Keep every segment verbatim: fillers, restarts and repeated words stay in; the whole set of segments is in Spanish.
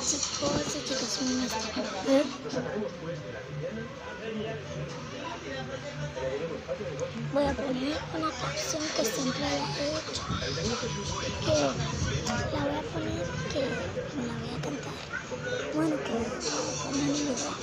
chicos y chicas, un ¿eh? Voy a poner una canción que siempre la he hecho, que la voy a poner, que me la voy a cantar. Bueno, que no me olvidó.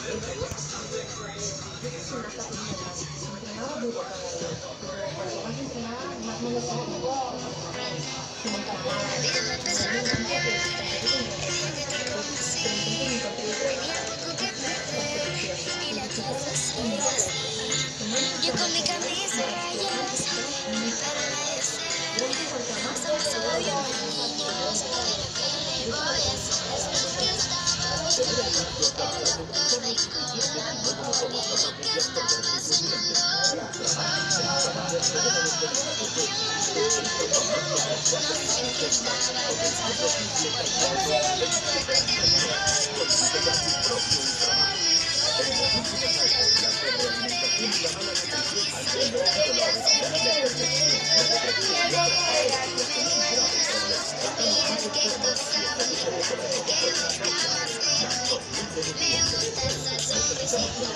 La vida me empezó a cambiar, el día que te conocí, tenía poco que perder y la cosa sigue así. Yo con mi camisa rayas, pero nadie sé, somos solo bien niños, pero ¿qué le voy a hacer? Es lo que estaba buscando, pero no pude encontrarlo, porque lo que estaba soñando. No sé qué estaba pensando, porque se me fue el tiempo. Y quería hacerte ver que algo fuera normal. Y es que tú sabes que buscabas de mí. Me gusta esa sonrisita.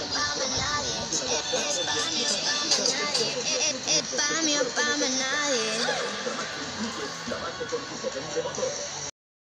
Pa' mí o pa' nadie.